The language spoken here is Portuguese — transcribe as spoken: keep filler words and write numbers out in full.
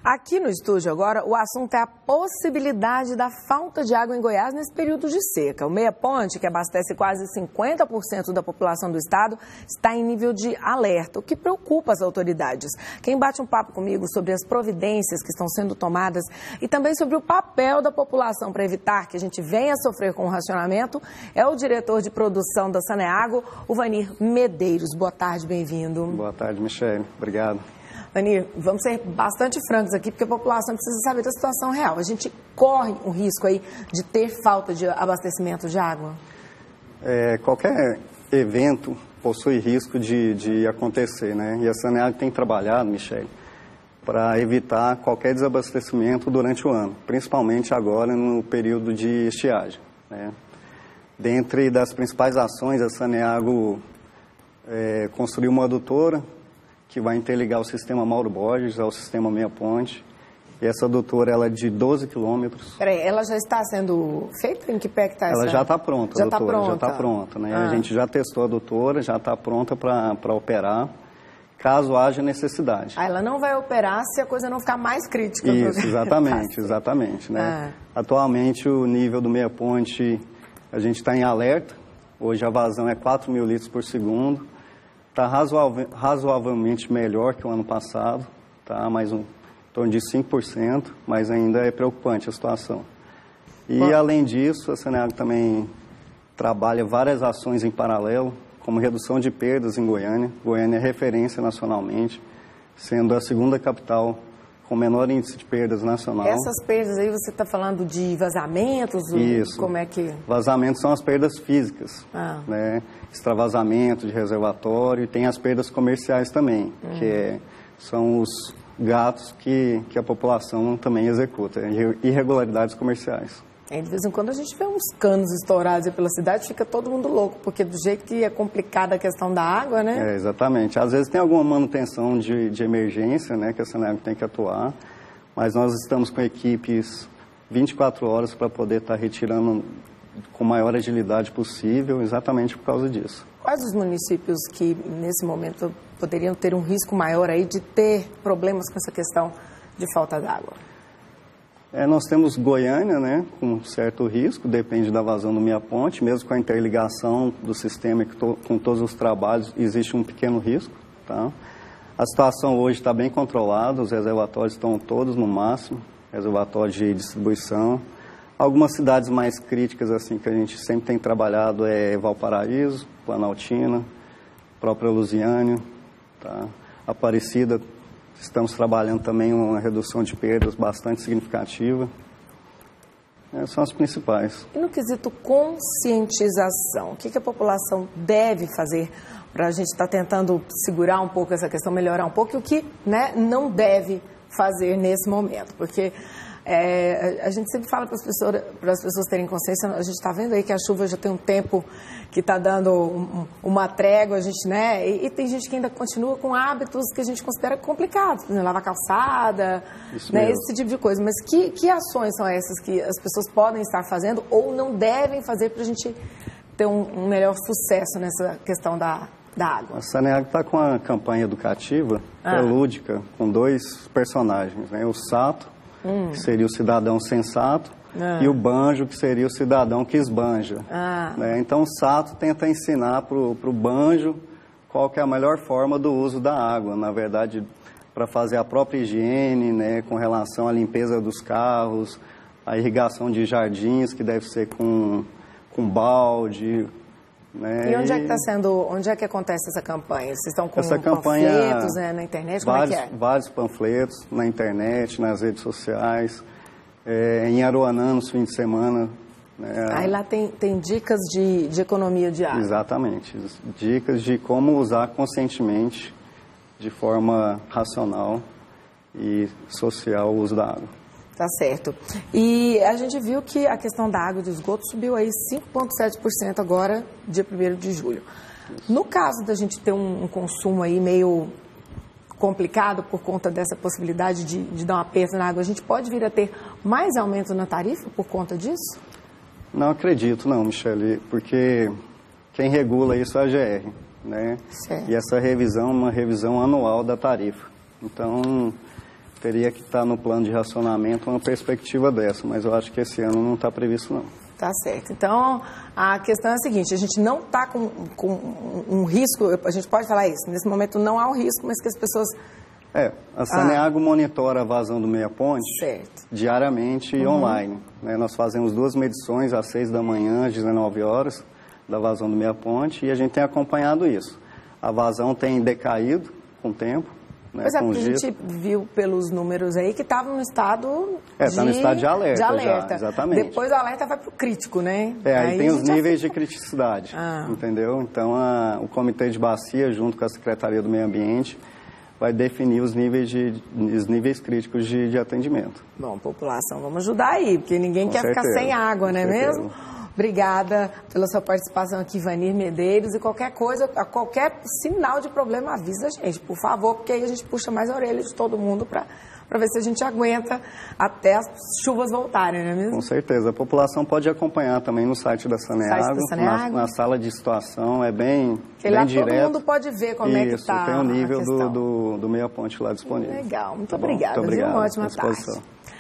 Aqui no estúdio agora, o assunto é a possibilidade da falta de água em Goiás nesse período de seca. O Meia Ponte, que abastece quase cinquenta por cento da população do estado, está em nível de alerta, o que preocupa as autoridades. Quem bate um papo comigo sobre as providências que estão sendo tomadas e também sobre o papel da população para evitar que a gente venha a sofrer com o racionamento é o diretor de produção da Saneago, o Vanir Medeiros. Boa tarde, bem-vindo. Boa tarde, Michele. Obrigado. Vanir, vamos ser bastante francos aqui, porque a população precisa saber da situação real. A gente corre um risco aí de ter falta de abastecimento de água? É, qualquer evento possui risco de, de acontecer, né? E a Saneago tem trabalhado, Michele, para evitar qualquer desabastecimento durante o ano, principalmente agora no período de estiagem, né? Dentre das principais ações, a Saneago é, construiu uma adutora que vai interligar o sistema Mauro Borges ao sistema Meia Ponte. E essa adutora, ela é de doze quilômetros. Peraí, ela já está sendo feita? Em que pé que está essa? Ela já está pronta, já a adutora, tá pronta. já está pronta. Né? Ah. A gente já testou a adutora, já está pronta para operar, caso haja necessidade. Ah, ela não vai operar se a coisa não ficar mais crítica. Isso, exatamente, exatamente. Né? Ah. Atualmente, o nível do Meia Ponte, a gente está em alerta. Hoje a vazão é quatro mil litros por segundo. Está razoável, razoavelmente melhor que o ano passado, tá? Mais um, em torno de cinco por cento, mas ainda é preocupante a situação. E, Bom, além disso, a Saneago também trabalha várias ações em paralelo, como redução de perdas em Goiânia. Goiânia é referência nacionalmente, sendo a segunda capital com menor índice de perdas nacional. Essas perdas aí, você está falando de vazamentos? Isso. Como é que... Vazamentos são as perdas físicas, ah. né? Extravasamento de reservatório, e tem as perdas comerciais também, hum. que é, são os gatos que, que a população também executa, irregularidades comerciais. É, de vez em quando a gente vê uns canos estourados aí pela cidade, fica todo mundo louco, porque do jeito que é complicada a questão da água, né? É, exatamente. Às vezes tem alguma manutenção de, de emergência, né, que a Saneago tem que atuar, mas nós estamos com equipes vinte e quatro horas para poder estar retirando com maior agilidade possível, exatamente por causa disso. Quais os municípios que, nesse momento, poderiam ter um risco maior aí de ter problemas com essa questão de falta d'água? É, nós temos Goiânia, né, com certo risco, depende da vazão do Meia Ponte, mesmo com a interligação do sistema e com todos os trabalhos, existe um pequeno risco, tá? A situação hoje está bem controlada, os reservatórios estão todos no máximo, reservatório de distribuição. Algumas cidades mais críticas, assim, que a gente sempre tem trabalhado é Valparaíso, Planaltina, própria Lusiânia, tá? Aparecida. Estamos trabalhando também uma redução de perdas bastante significativa. Essas são as principais. E no quesito conscientização, o que, que a população deve fazer para a gente estar tá tentando segurar um pouco essa questão, melhorar um pouco, e o que, né, não deve fazer nesse momento? Porque é, a gente sempre fala para as pessoas, para as pessoas terem consciência, a gente está vendo aí que a chuva já tem um tempo que está dando um, uma trégua, a gente, né? E, e tem gente que ainda continua com hábitos que a gente considera complicados, né? Lavar calçada, né? Esse tipo de coisa. Mas que, que ações são essas que as pessoas podem estar fazendo ou não devem fazer para a gente ter um, um melhor sucesso nessa questão da, da água? A Saneago está com uma campanha educativa, ah. que é lúdica, com dois personagens, né? O Sato, hum. que seria o cidadão sensato, ah. e o Banjo, que seria o cidadão que esbanja. Ah. Né? Então, o Sato tenta ensinar para o Banjo qual que é a melhor forma do uso da água. Na verdade, para fazer a própria higiene, né, com relação à limpeza dos carros, a irrigação de jardins, que deve ser com, com balde. Né? E onde é que está sendo, onde é que acontece essa campanha? Vocês estão com essa campanha, panfletos, né, na internet? Como vários, é que é? Vários panfletos na internet, nas redes sociais. É, em Aruanã, nos fins de semana. Né? Aí lá tem, tem dicas de, de economia de água. Exatamente. Dicas de como usar conscientemente, de forma racional e social, o uso da água. Tá certo. E a gente viu que a questão da água e do esgoto subiu aí cinco vírgula sete por cento agora, dia primeiro de julho. Isso. No caso da gente ter um, um consumo aí meio complicado por conta dessa possibilidade de, de dar uma perda na água, a gente pode vir a ter mais aumento na tarifa por conta disso? Não acredito, não, Michele, porque quem regula isso é a G R, né? Certo. E essa revisão é uma revisão anual da tarifa. Então, teria que estar no plano de racionamento uma perspectiva dessa, mas eu acho que esse ano não está previsto, não. Tá certo. Então, a questão é a seguinte, a gente não está com, com um risco, a gente pode falar isso, nesse momento não há um risco, mas que as pessoas... É, a Saneago ah. monitora a vazão do Meia Ponte certo. diariamente e uhum. online. Né? Nós fazemos duas medições às seis da manhã, às dezenove horas, da vazão do Meia Ponte, e a gente tem acompanhado isso. A vazão tem decaído com o tempo. Né, pois é, porque a gente viu pelos números aí que estava no estado É, está no estado de alerta, de alerta. Já, exatamente. Depois o alerta vai para o crítico, né? É, aí, aí tem os níveis já... de criticidade, ah. entendeu? Então, a, o Comitê de Bacia, junto com a Secretaria do Meio Ambiente, vai definir os níveis, de, os níveis críticos de, de atendimento. Bom, população, vamos ajudar aí, porque ninguém com quer certeza, ficar sem água, não é certeza. mesmo? Obrigada pela sua participação aqui, Vanir Medeiros, e qualquer coisa, qualquer sinal de problema, avisa a gente, por favor, porque aí a gente puxa mais a orelha de todo mundo para para ver se a gente aguenta até as chuvas voltarem, não é mesmo? Com certeza. A população pode acompanhar também no site da Saneago, site da Saneago. Na, na sala de situação, é bem, que bem lá direto. Todo mundo pode ver como Isso, é que está tem o nível do, do, do Meia Ponte lá disponível. Legal, muito tá obrigada. Muito obrigado. Uma ótima tarde.